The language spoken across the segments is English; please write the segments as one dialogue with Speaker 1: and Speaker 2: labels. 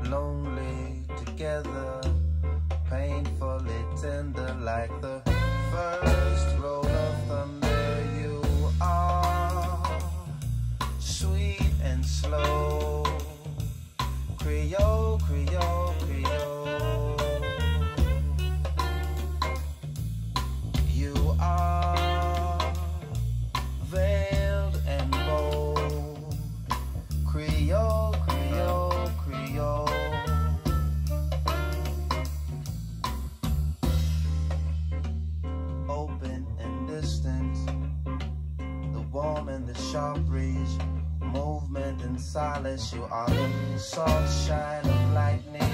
Speaker 1: lonely together, painfully tender like the first roll of thunder. You are sweet and slow, Creole, Creole, Creole. You are veiled and bold, Creole, Creole, Creole. Open and distant, the warm and the sharp breeze, movement and solace. You are the soft shine of lightning.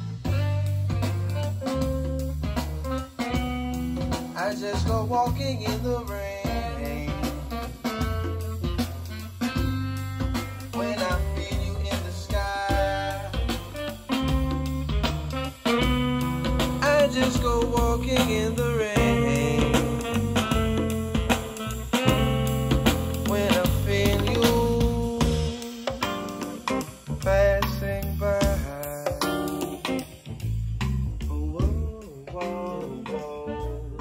Speaker 1: I just go walking in the rain when I feel you in the sky. I just go walking in the rain when I feel you passing by. Whoa, whoa, whoa.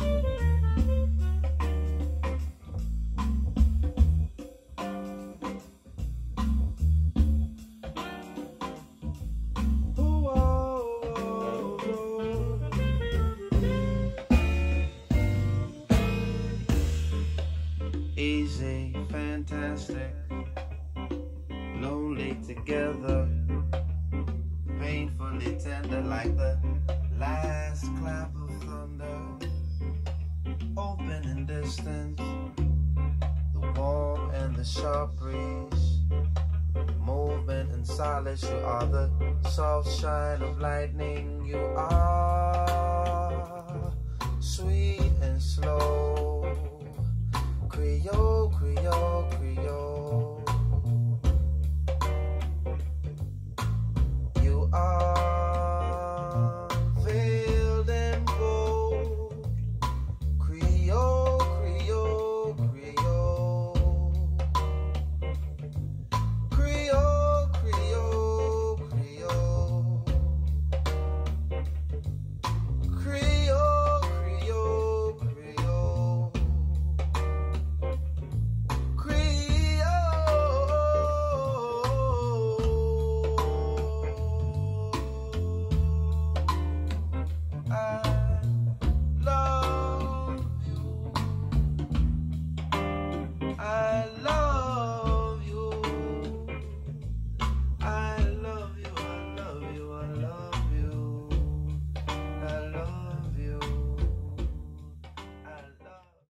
Speaker 1: Easy, fantastic, lonely together, painfully tender like the last clap of thunder. Open and distant, the warm and the sharp breeze, movement and solace. You are the soft shine of lightning. You are sweet and slow.